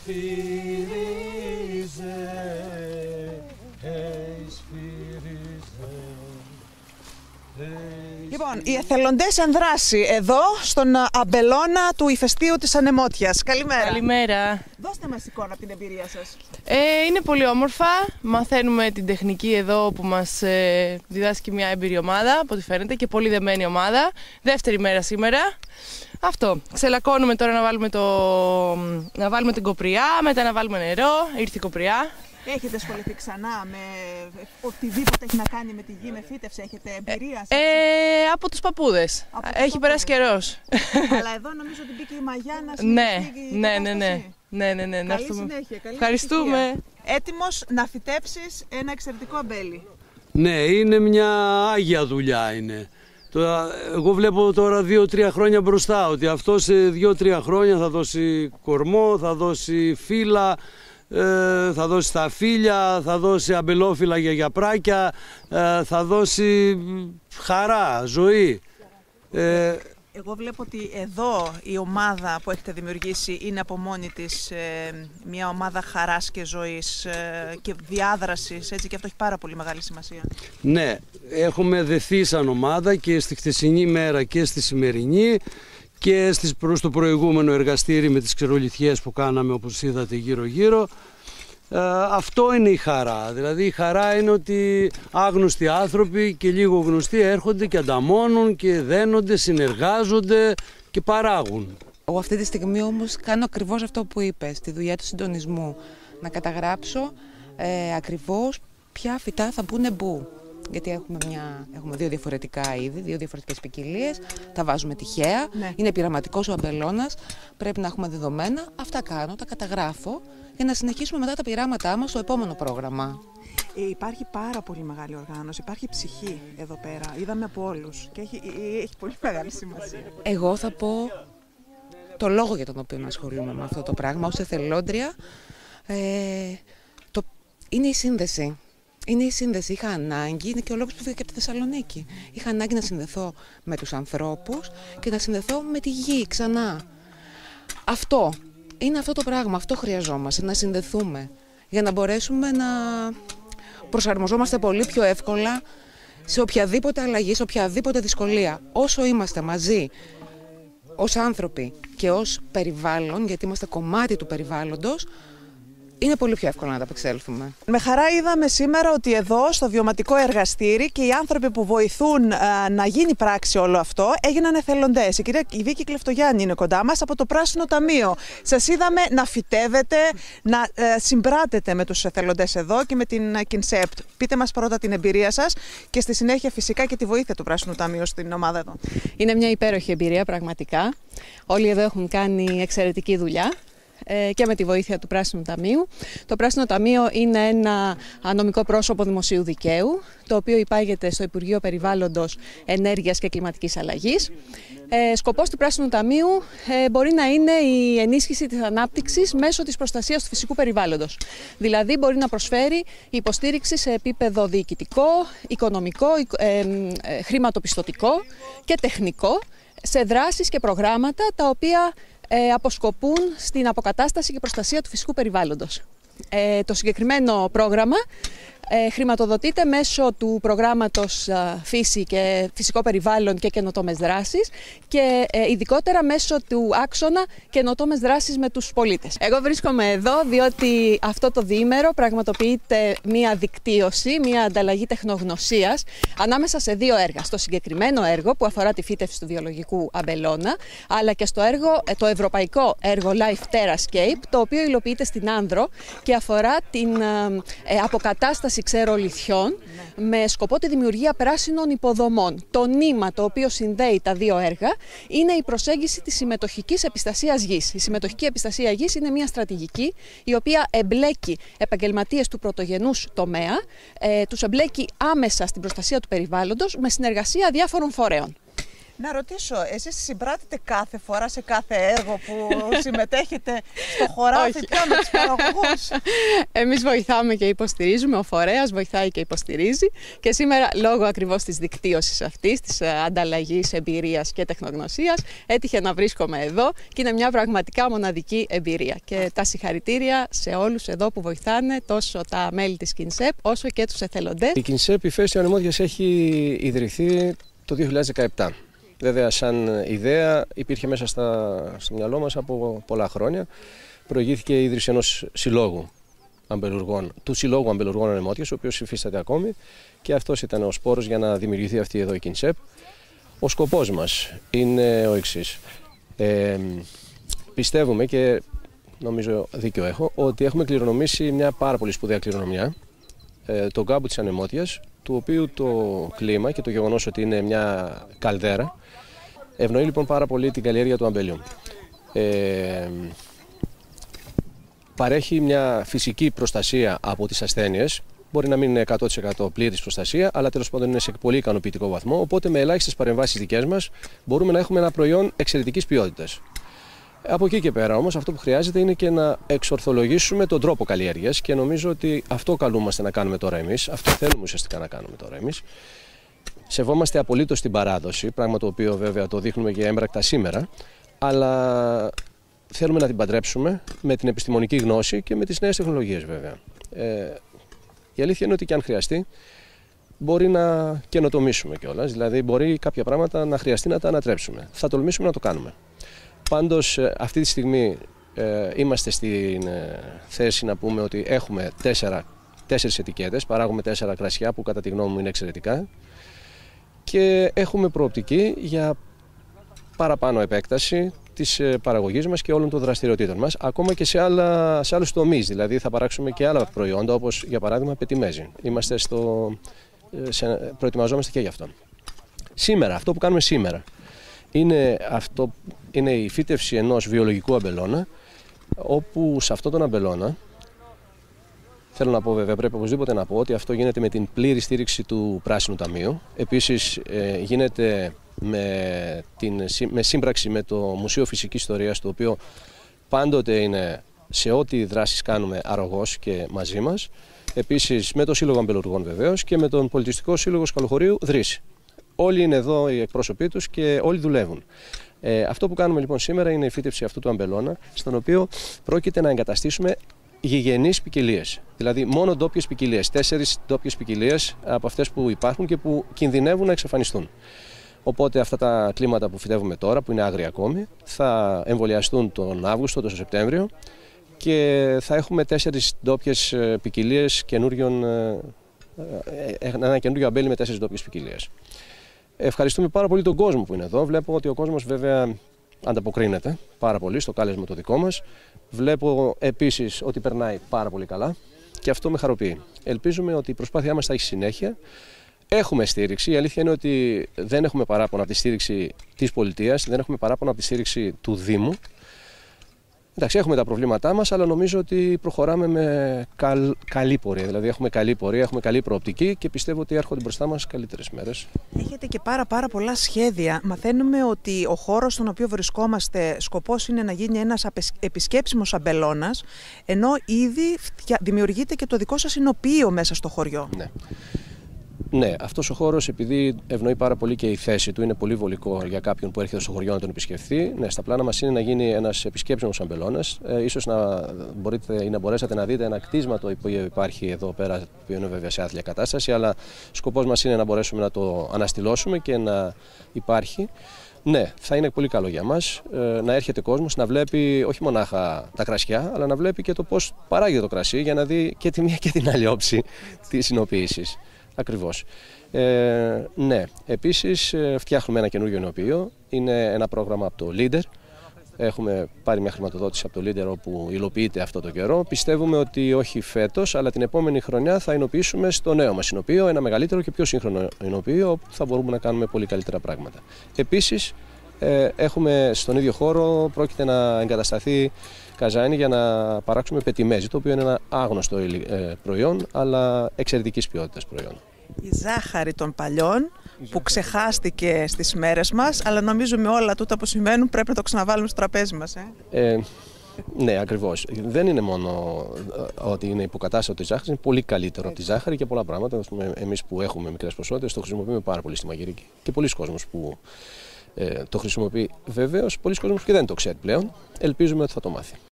Λοιπόν, οι εθελοντές εν δράση εδώ στον αμπελώνα του ηφαιστείου της Ανεμότιας. Καλημέρα. Καλημέρα. Δώστε μας εικόνα από την εμπειρία σας. Είναι πολύ όμορφα. Μαθαίνουμε την τεχνική εδώ που μας διδάσκει μια έμπειρη ομάδα, από ό,τι φαίνεται, και πολύ δεμένη ομάδα. Δεύτερη μέρα σήμερα. Αυτό. Ξελακώνουμε τώρα να βάλουμε την κοπριά, μετά να βάλουμε νερό. Ήρθε η κοπριά. Έχετε ασχοληθεί ξανά με οτιδήποτε έχει να κάνει με τη γη, με φύτευση, έχετε εμπειρία? Από τους παππούδες. Έχει περάσει καιρός. Αλλά εδώ νομίζω ότι μπήκε η μαγιά να συνεχίσει. Ναι. Καλή συνέχεια. Ευχαριστούμε. Έτοιμος να φυτέψεις ένα εξαιρετικό αμπέλι. Ναι, είναι μια άγια δουλειά είναι. Εγώ βλέπω τώρα 2-3 χρόνια μπροστά ότι αυτό σε 2-3 χρόνια θα δώσει κορμό, θα δώσει φύλλα, θα δώσει τα φύλλα, θα δώσει αμπελόφυλλα για γιαπράκια, θα δώσει χαρά, ζωή. Εγώ βλέπω ότι εδώ η ομάδα που έχετε δημιουργήσει είναι από μόνη της μια ομάδα χαράς και ζωής και διάδρασης, έτσι, και αυτό έχει πάρα πολύ μεγάλη σημασία. Ναι, έχουμε δεθεί σαν ομάδα και στη χτεσινή μέρα και στη σημερινή και προς το προηγούμενο εργαστήρι με τις ξερολιθιές που κάναμε, όπως είδατε, γύρω-γύρω. Αυτό είναι η χαρά. Δηλαδή η χαρά είναι ότι άγνωστοι άνθρωποι και λίγο γνωστοί έρχονται και ανταμώνουν και δένονται, συνεργάζονται και παράγουν. Εγώ αυτή τη στιγμή όμως κάνω ακριβώς αυτό που είπες, τη δουλειά του συντονισμού. Να καταγράψω ακριβώς ποια φυτά θα μπουν μπου. Γιατί έχουμε δύο διαφορετικά είδη, δύο διαφορετικές ποικιλίες, τα βάζουμε τυχαία, ναι. Είναι πειραματικός ο αμπελώνας, πρέπει να έχουμε δεδομένα. Αυτά κάνω, τα καταγράφω για να συνεχίσουμε μετά τα πειράματά μας στο επόμενο πρόγραμμα. Υπάρχει πάρα πολύ μεγάλη οργάνωση, υπάρχει ψυχή εδώ πέρα, είδαμε από όλους και έχει πολύ μεγάλη σημασία. Εγώ θα πω το λόγο για τον οποίο ασχολούμαι με αυτό το πράγμα ως εθελόντρια, είναι η σύνδεση. Είναι η σύνδεση. Είχα ανάγκη, είναι και ο λόγος που φύγα και από τη Θεσσαλονίκη. Είχα ανάγκη να συνδεθώ με τους ανθρώπους και να συνδεθώ με τη γη ξανά. Αυτό είναι αυτό το πράγμα, αυτό χρειαζόμαστε, να συνδεθούμε για να μπορέσουμε να προσαρμοζόμαστε πολύ πιο εύκολα σε οποιαδήποτε αλλαγή, σε οποιαδήποτε δυσκολία. Όσο είμαστε μαζί ως άνθρωποι και ως περιβάλλον, γιατί είμαστε κομμάτι του περιβάλλοντος, είναι πολύ πιο εύκολο να τα απεξέλθουμε. Με χαρά είδαμε σήμερα ότι εδώ στο βιωματικό εργαστήρι και οι άνθρωποι που βοηθούν να γίνει πράξη όλο αυτό έγιναν εθελοντές. Η κυρία Βίκη Κλεφτογιάννη είναι κοντά μας από το Πράσινο Ταμείο. Σας είδαμε να φυτεύετε, να συμπράτετε με τους εθελοντές εδώ και με την Κινσέπτ. Πείτε μας πρώτα την εμπειρία σας και στη συνέχεια φυσικά και τη βοήθεια του Πράσινου Ταμείου στην ομάδα εδώ. Είναι μια υπέροχη εμπειρία πραγματικά. Όλοι εδώ έχουν κάνει εξαιρετική δουλειά και με τη βοήθεια του Πράσινου Ταμείου. Το Πράσινο Ταμείο είναι ένα νομικό πρόσωπο δημοσίου δικαίου, το οποίο υπάγεται στο Υπουργείο Περιβάλλοντος, Ενέργειας και Κλιματικής Αλλαγής. Σκοπός του Πράσινου Ταμείου μπορεί να είναι η ενίσχυση της ανάπτυξης μέσω της προστασίας του φυσικού περιβάλλοντος. Δηλαδή μπορεί να προσφέρει υποστήριξη σε επίπεδο διοικητικό, οικονομικό, χρηματοπιστωτικό και τεχνικό σε δράσεις και προγράμματα τα οποία αποσκοπούν στην αποκατάσταση και προστασία του φυσικού περιβάλλοντος. Το συγκεκριμένο πρόγραμμα χρηματοδοτείται μέσω του προγράμματος Φύση και Φυσικό Περιβάλλον και Καινοτόμες Δράσεις και ειδικότερα μέσω του άξονα Καινοτόμες Δράσεις με τους πολίτες. Εγώ βρίσκομαι εδώ διότι αυτό το διήμερο πραγματοποιείται μία δικτύωση, μία ανταλλαγή τεχνογνωσίας ανάμεσα σε δύο έργα. Στο συγκεκριμένο έργο που αφορά τη φύτευση του βιολογικού αμπελώνα, αλλά και στο έργο, το ευρωπαϊκό έργο Life Terrascape, το οποίο υλοποιείται στην Άνδρο και αφορά την αποκατάσταση ξερολιθιών με σκοπό τη δημιουργία πράσινων υποδομών. Το νήμα το οποίο συνδέει τα δύο έργα είναι η προσέγγιση της συμμετοχικής επιστασίας γης. Η συμμετοχική επιστασία γης είναι μια στρατηγική η οποία εμπλέκει επαγγελματίες του πρωτογενούς τομέα, τους εμπλέκει άμεσα στην προστασία του περιβάλλοντος με συνεργασία διάφορων φορέων. Να ρωτήσω, εσείς συμπράττετε κάθε φορά σε κάθε έργο που συμμετέχετε στο χωράφι πια με τους παραγωγούς? Εμείς βοηθάμε και υποστηρίζουμε, ο φορέας βοηθάει και υποστηρίζει και σήμερα λόγω ακριβώς της δικτύωσης αυτής, της ανταλλαγής εμπειρίας και τεχνογνωσίας έτυχε να βρίσκομαι εδώ και είναι μια πραγματικά μοναδική εμπειρία και τα συγχαρητήρια σε όλους εδώ που βοηθάνε, τόσο τα μέλη της ΚΙΝΣΕΠ όσο και τους εθελοντές. Η ΚΙΝΣΕΠ, η Φέστιο Ανεμόδιας, έχει ιδρυθεί το 2017. Βέβαια, σαν ιδέα υπήρχε μέσα στο μυαλό μας από πολλά χρόνια. Προηγήθηκε η ίδρυση ενός συλλόγου αμπελουργών, του Συλλόγου Αμπελουργών Ανεμόδιας, ο οποίος υφίσταται ακόμη, και αυτός ήταν ο σπόρος για να δημιουργηθεί αυτή εδώ η ΚΙΝΣΕΠ. Ο σκοπός μας είναι ο εξής. Πιστεύουμε, και νομίζω δίκιο έχω, ότι έχουμε κληρονομήσει μια πάρα πολύ σπουδαία κληρονομιά, τον κάμπο της Ανεμόδιας, του οποίου το κλίμα και το γεγονός ότι είναι μια καλδέρα ευνοεί λοιπόν πάρα πολύ την καλλιέργεια του αμπελιού. Παρέχει μια φυσική προστασία από τις ασθένειες. Μπορεί να μην είναι 100% πλήρης προστασία, αλλά τέλος πάντων είναι σε πολύ ικανοποιητικό βαθμό. Οπότε με ελάχιστες παρεμβάσεις δικές μας μπορούμε να έχουμε ένα προϊόν εξαιρετικής ποιότητας. Από εκεί και πέρα όμως αυτό που χρειάζεται είναι και να εξορθολογήσουμε τον τρόπο καλλιέργειας και νομίζω ότι αυτό καλούμαστε να κάνουμε τώρα εμείς, αυτό θέλουμε ουσιαστικά να κάνουμε τώρα εμείς. Σεβόμαστε απολύτως την παράδοση, πράγμα το οποίο βέβαια το δείχνουμε και έμπρακτα σήμερα, αλλά θέλουμε να την παντρέψουμε με την επιστημονική γνώση και με τις νέες τεχνολογίες βέβαια. Η αλήθεια είναι ότι και αν χρειαστεί μπορεί να καινοτομήσουμε κιόλας, δηλαδή μπορεί κάποια πράγματα να χρειαστεί να τα ανατρέψουμε. Θα τολμήσουμε να το κάνουμε. Πάντως αυτή τη στιγμή είμαστε στην θέση να πούμε ότι έχουμε 4 ετικέτες, παράγουμε 4 κρασιά που κατά τη γνώμη μου είναι εξαιρετικά και έχουμε προοπτική για παραπάνω επέκταση της παραγωγής μας και όλων των δραστηριοτήτων μας, ακόμα και σε άλλους τομείς, δηλαδή θα παράξουμε και άλλα προϊόντα όπως για παράδειγμα πετιμέζι. Προετοιμαζόμαστε και γι' αυτό. Σήμερα, αυτό που κάνουμε σήμερα είναι η φύτευση ενός βιολογικού αμπελώνα, όπου σε αυτόν τον αμπελώνα, θέλω να πω βέβαια, πρέπει οπωσδήποτε να πω ότι αυτό γίνεται με την πλήρη στήριξη του Πράσινου Ταμείου. Επίσης γίνεται με σύμπραξη με το Μουσείο Φυσικής Ιστορίας, το οποίο πάντοτε είναι σε ό,τι δράσεις κάνουμε αρρωγός και μαζί μας. Επίσης με το Σύλλογο Αμπελουργών βεβαίως και με τον Πολιτιστικό Σύλλογο Σκαλοχωρίου Δρύση. Όλοι είναι εδώ οι εκπρόσωποι τους και όλοι δουλεύουν. Αυτό που κάνουμε λοιπόν σήμερα είναι η φύτευση αυτού του αμπελώνα, στον οποίο πρόκειται να εγκαταστήσουμε γηγενείς ποικιλίες. Δηλαδή μόνο ντόπιες ποικιλίες, 4 ντόπιες ποικιλίες από αυτές που υπάρχουν και που κινδυνεύουν να εξαφανιστούν. Οπότε αυτά τα κλίματα που φυτεύουμε τώρα, που είναι άγρια ακόμη, θα εμβολιαστούν τον Αύγουστο, τον Σεπτέμβριο και θα έχουμε 4 ντόπιες ποικιλίες, ένα καινούριο αμπέλι με 4 ντόπιες ποικιλίες. Ευχαριστούμε πάρα πολύ τον κόσμο που είναι εδώ. Βλέπω ότι ο κόσμος βέβαια ανταποκρίνεται πάρα πολύ στο κάλεσμα το δικό μας. Βλέπω επίσης ότι περνάει πάρα πολύ καλά και αυτό με χαροποιεί. Ελπίζουμε ότι η προσπάθειά μας θα έχει συνέχεια. Έχουμε στήριξη. Η αλήθεια είναι ότι δεν έχουμε παράπονο από τη στήριξη της πολιτείας, δεν έχουμε παράπονο από τη στήριξη του Δήμου. Εντάξει, έχουμε τα προβλήματά μας, αλλά νομίζω ότι προχωράμε με καλή πορεία. Δηλαδή έχουμε καλή πορεία, έχουμε καλή προοπτική και πιστεύω ότι έρχονται μπροστά μας καλύτερες μέρες. Έχετε και πάρα πολλά σχέδια. Μαθαίνουμε ότι ο χώρος στον οποίο βρισκόμαστε σκοπός είναι να γίνει ένας επισκέψιμος αμπελώνας, ενώ ήδη δημιουργείται και το δικό σας εινοποιείο μέσα στο χωριό. Ναι. Ναι, αυτός ο χώρος, επειδή ευνοεί πάρα πολύ και η θέση του, είναι πολύ βολικό για κάποιον που έρχεται στο χωριό να τον επισκεφθεί. Ναι, στα πλάνα μας είναι να γίνει ένας επισκέψιμος αμπελώνας. Ίσως να μπορείτε ή να μπορέσατε να δείτε ένα κτίσμα το οποίο υπάρχει εδώ πέρα, το οποίο είναι βέβαια σε άθλια κατάσταση, αλλά σκοπός μας είναι να μπορέσουμε να το αναστηλώσουμε και να υπάρχει. Ναι, θα είναι πολύ καλό για μας να έρχεται κόσμος να βλέπει όχι μονάχα τα κρασιά, αλλά να βλέπει και το πώς παράγεται το κρασί για να δει και τη μία και την άλλη όψη της εινοποίησης. Ακριβώς. Ναι, επίσης φτιάχνουμε ένα καινούργιο εινοποιείο. Είναι ένα πρόγραμμα από το Leader. Έχουμε πάρει μια χρηματοδότηση από το Leader όπου υλοποιείται αυτό το καιρό. Πιστεύουμε ότι όχι φέτος, αλλά την επόμενη χρονιά θα εινοποιήσουμε στο νέο μας εινοποιείο ένα μεγαλύτερο και πιο σύγχρονο εινοποιείο όπου θα μπορούμε να κάνουμε πολύ καλύτερα πράγματα. Επίσης, έχουμε στον ίδιο χώρο, πρόκειται να εγκατασταθεί καζάνι για να παράξουμε πετιμέζι, το οποίο είναι ένα άγνωστο προϊόν, αλλά εξαιρετικής ποιότητας προϊόν. Η ζάχαρη των παλιών που ξεχάστηκε στις μέρες μας, αλλά νομίζω με όλα τούτα που σημαίνουν πρέπει να το ξαναβάλουμε στο τραπέζι μας. Ναι, ακριβώς. Δεν είναι μόνο ότι είναι υποκατάστατο τη ζάχαρη, είναι πολύ καλύτερο από τη ζάχαρη και πολλά πράγματα. Εμείς που έχουμε μικρές ποσότητες το χρησιμοποιούμε πάρα πολύ στη μαγειρική. Και πολλοί κόσμος που το χρησιμοποιεί. Βεβαίως, πολλοί κόσμος και δεν το ξέρει πλέον. Ελπίζουμε ότι θα το μάθει.